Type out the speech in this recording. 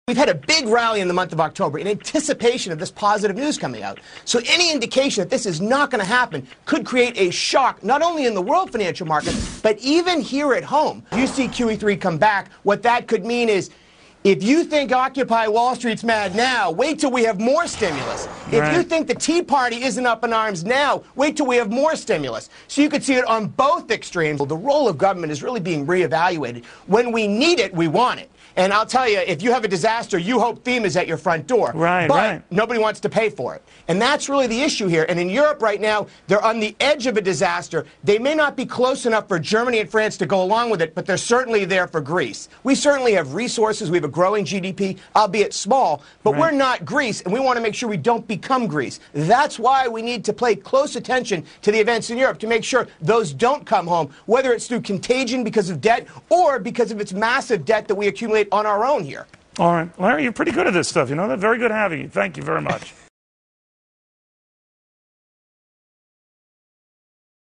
We've had a big rally in the month of October in anticipation of this positive news coming out. So any indication that this is not going to happen could create a shock, not only in the world financial markets, but even here at home. If you see QE3 come back, what that could mean is, if you think Occupy Wall Street's mad now, wait till we have more stimulus. If you think the Tea Party isn't up in arms now, wait till we have more stimulus. So you could see it on both extremes. The role of government is really being reevaluated. When we need it, we want it. And I'll tell you, if you have a disaster, you hope FEMA's at your front door. But nobody wants to pay for it. And that's really the issue here. And in Europe right now, they're on the edge of a disaster. They may not be close enough for Germany and France to go along with it, but they're certainly there for Greece. We certainly have resources. We have a growing GDP, albeit small, but we're not Greece, and we want to make sure we don't become Greece. That's why we need to pay close attention to the events in Europe to make sure those don't come home, whether it's through contagion because of debt or because of its massive debt that we accumulate on our own here. All right. Larry, you're pretty good at this stuff. You know that? Very good having you. Thank you very much.